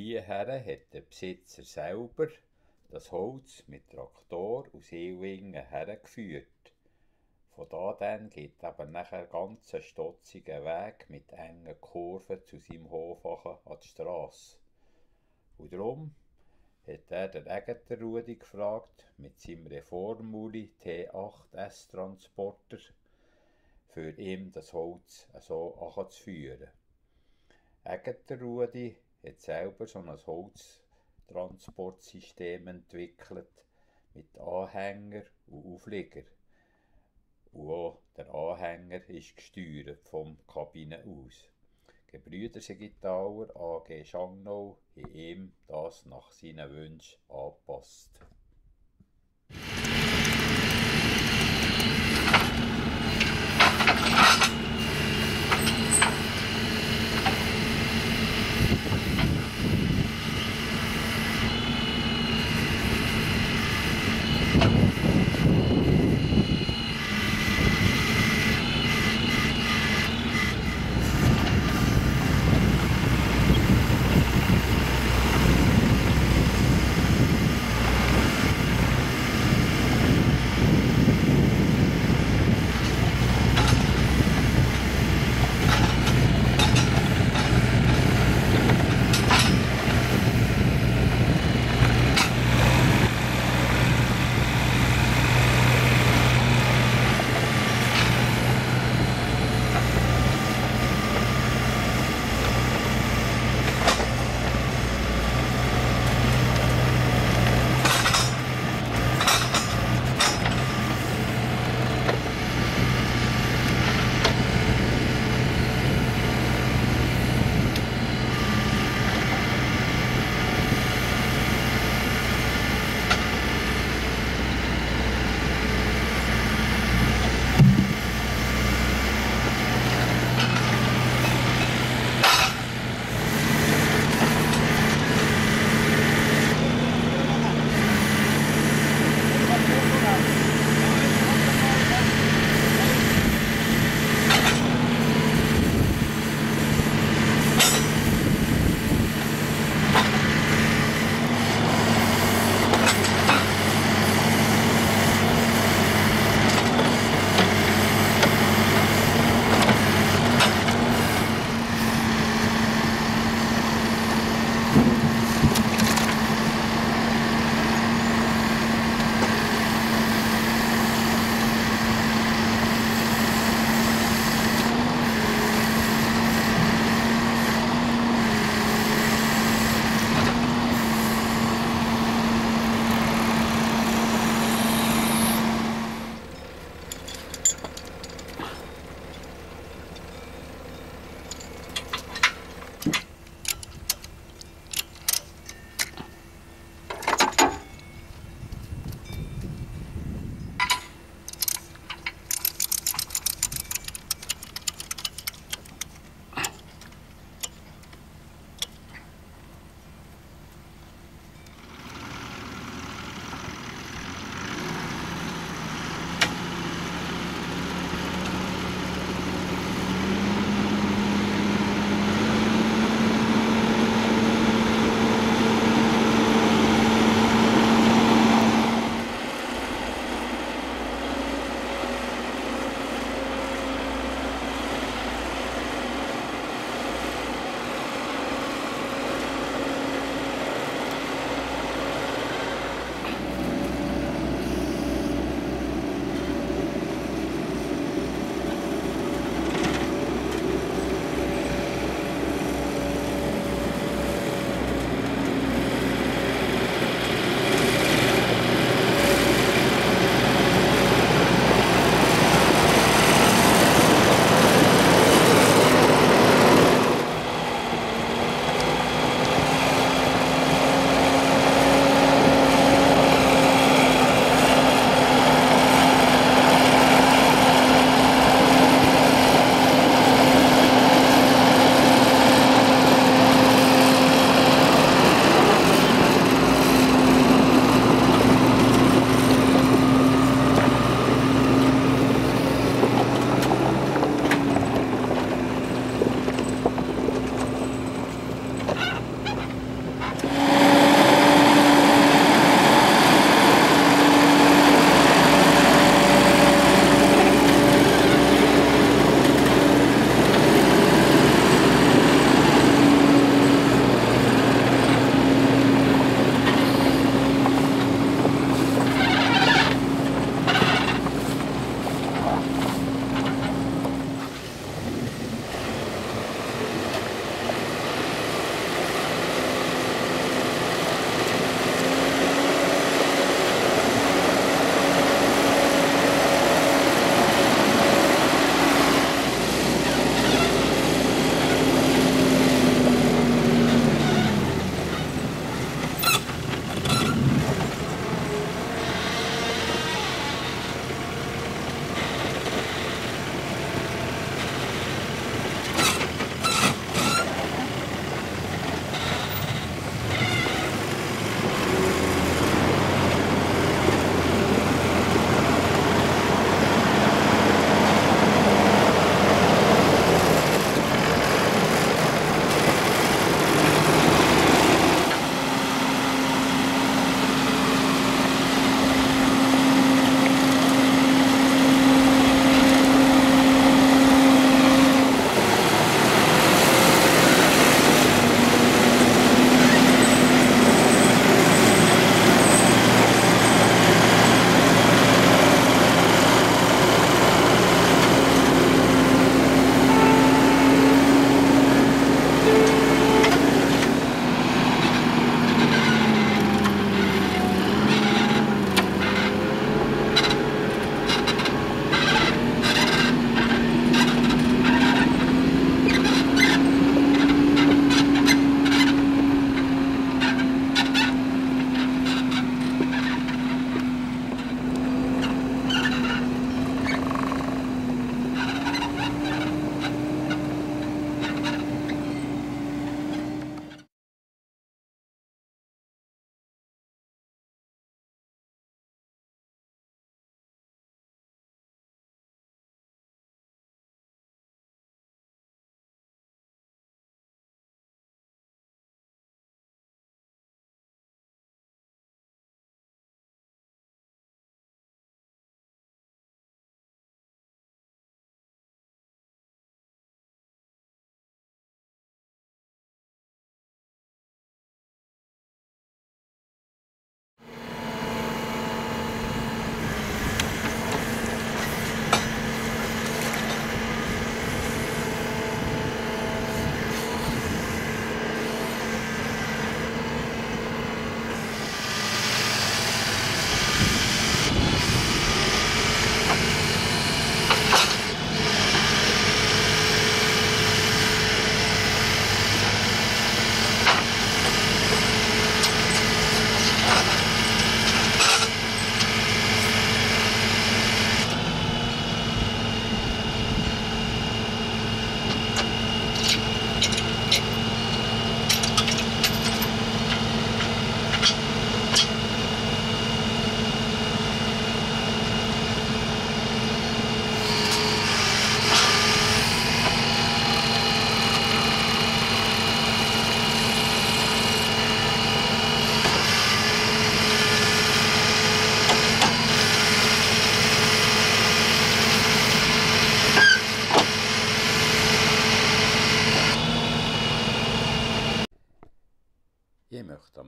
hierher hat der Besitzer selber das Holz mit Traktor aus Ewingen hergeführt. Von da dann geht eben nachher ganz ein stotziger Weg mit engen Kurven zu seinem Hof an die Strasse. Und darum hat er den Egeter Rudi gefragt, mit seinem Reformuli T8 S-Transporter, für ihm das Holz so anzuführen. Egeter Rudi hat selber so ein Holztransportsystem entwickelt mit Anhänger und Auflieger. Und auch der Anhänger ist gesteuert vom Kabine aus. Gebrüder Sigitauer AG Schangnau haben ihm das nach seinen Wünschen angepasst.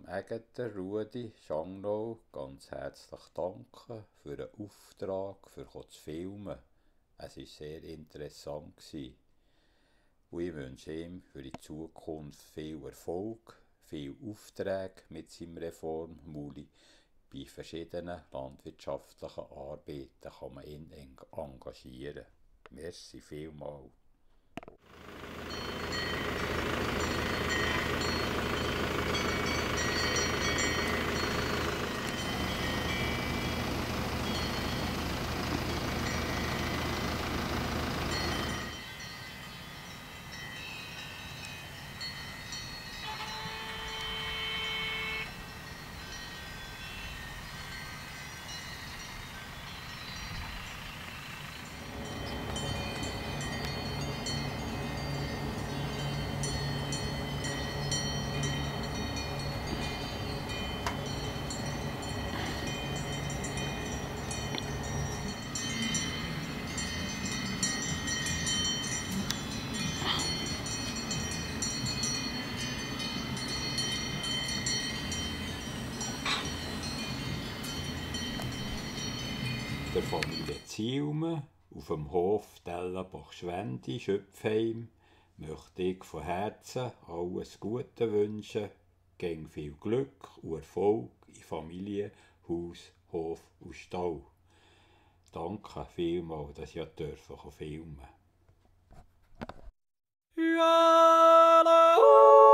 Ägenter Rudi Schangnau ganz herzlich danken für den Auftrag, für zu filmen. Es war sehr interessant. Und ich wünsche ihm für die Zukunft viel Erfolg, viel Aufträge mit seinem Reformmuli. Bei verschiedenen landwirtschaftlichen Arbeiten kann man ihn engagieren. Merci vielmals. Der Familie Zielme auf dem Hof Dellenbach-Schwendi, Schöpfheim, möchte ich von Herzen alles Gute wünschen, gegen viel Glück und Erfolg in Familie, Haus, Hof und Stall. Danke vielmals, dass ich filmen durfte.